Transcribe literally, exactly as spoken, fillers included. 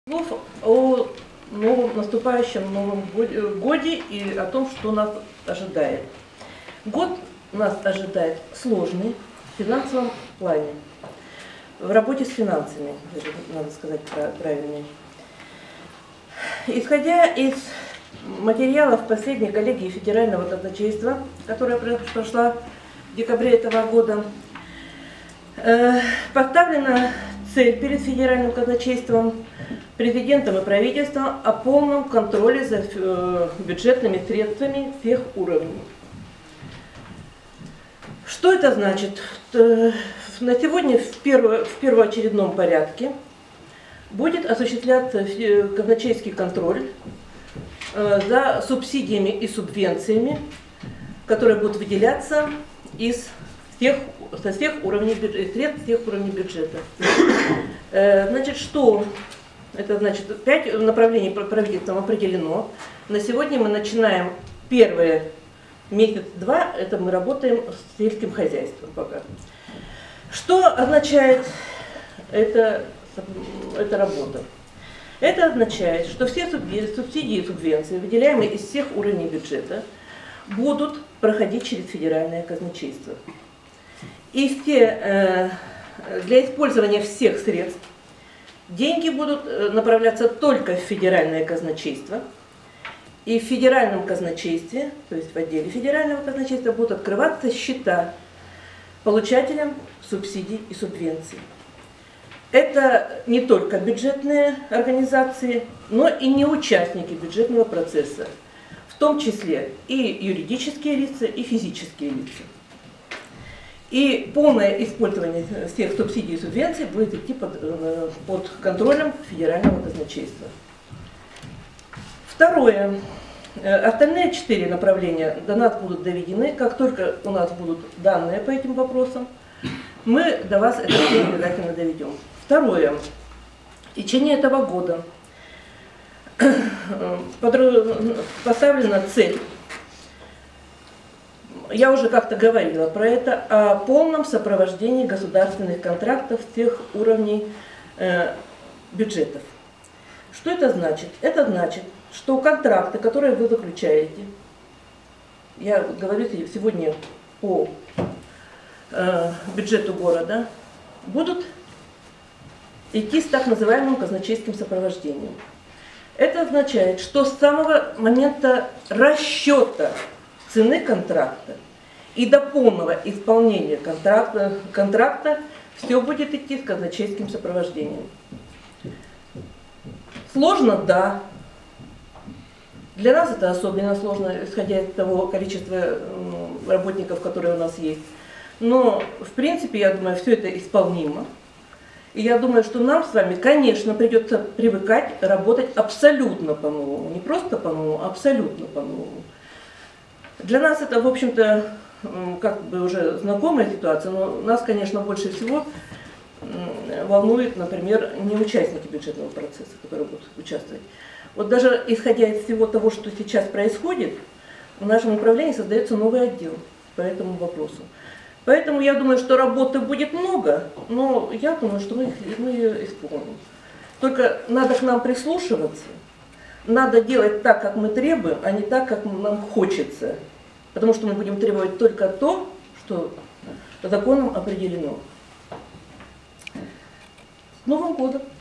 Слов о новом, наступающем новом годе и о том, что нас ожидает. Год нас ожидает сложный в финансовом плане, в работе с финансами, надо сказать правильнее. Исходя из материалов последней коллегии Федерального казначейства, которая прошла в декабре этого года, поставлена цель перед Федеральным казначейством, президентом и правительством о полном контроле за бюджетными средствами всех уровней. Что это значит? На сегодня в, перво, в первоочередном порядке будет осуществляться казначейский контроль за субсидиями и субвенциями, которые будут выделяться из всех, со всех уровней, средств всех уровней бюджета. Значит, что это значит? Пять направлений правительством определено. На сегодня мы начинаем первые месяц-два, это мы работаем с сельским хозяйством пока. Что означает эта, эта работа? Это означает, что все субсидии и субвенции, выделяемые из всех уровней бюджета, будут проходить через федеральное казначейство. И все, для использования всех средств деньги будут направляться только в федеральное казначейство. И в федеральном казначействе, то есть в отделе федерального казначейства, будут открываться счета получателям субсидий и субвенций. Это не только бюджетные организации, но и не участники бюджетного процесса, в том числе и юридические лица, и физические лица. И полное использование всех субсидий и субвенций будет идти под, под контролем федерального казначейства. Второе. Остальные четыре направления до нас будут доведены. Как только у нас будут данные по этим вопросам, мы до вас это все обязательно доведем. Второе. В течение этого года поставлена цель, я уже как-то говорила про это, о полном сопровождении государственных контрактов всех уровней э, бюджетов. Что это значит? Это значит, что контракты, которые вы заключаете, я говорю сегодня по э, бюджету города, будут идти с так называемым казначейским сопровождением. Это означает, что с самого момента расчета цены контракта и до полного исполнения контракта, контракта все будет идти с казначейским сопровождением. Сложно, да. Для нас это особенно сложно, исходя из того количества работников, которые у нас есть. Но, в принципе, я думаю, все это исполнимо. И я думаю, что нам с вами, конечно, придется привыкать работать абсолютно по-новому. Не просто по-новому, а абсолютно по-новому. Для нас это, в общем-то, как бы уже знакомая ситуация, но нас, конечно, больше всего волнует, например, не участники бюджетного процесса, которые будут участвовать. Вот даже исходя из всего того, что сейчас происходит, в нашем управлении создается новый отдел по этому вопросу. Поэтому я думаю, что работы будет много, но я думаю, что мы, мы ее исполним. Только надо к нам прислушиваться, надо делать так, как мы требуем, а не так, как нам хочется. Потому что мы будем требовать только то, что законом определено. С Новым годом!